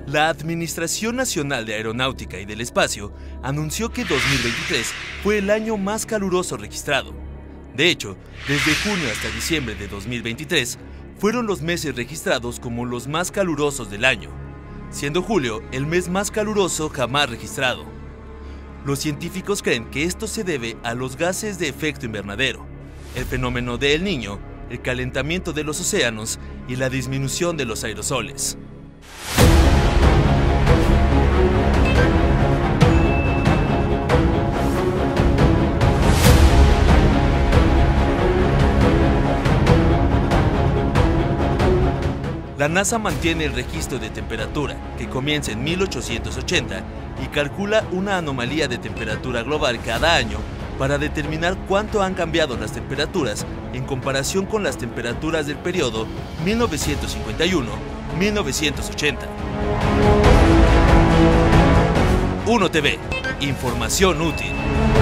La Administración Nacional de Aeronáutica y del Espacio anunció que 2023 fue el año más caluroso registrado. De hecho, desde junio hasta diciembre de 2023 fueron los meses registrados como los más calurosos del año, siendo julio el mes más caluroso jamás registrado. Los científicos creen que esto se debe a los gases de efecto invernadero, el fenómeno de El Niño, el calentamiento de los océanos y la disminución de los aerosoles. La NASA mantiene el registro de temperatura, que comienza en 1880 y calcula una anomalía de temperatura global cada año para determinar cuánto han cambiado las temperaturas en comparación con las temperaturas del periodo 1951-1980. 1TV, información útil.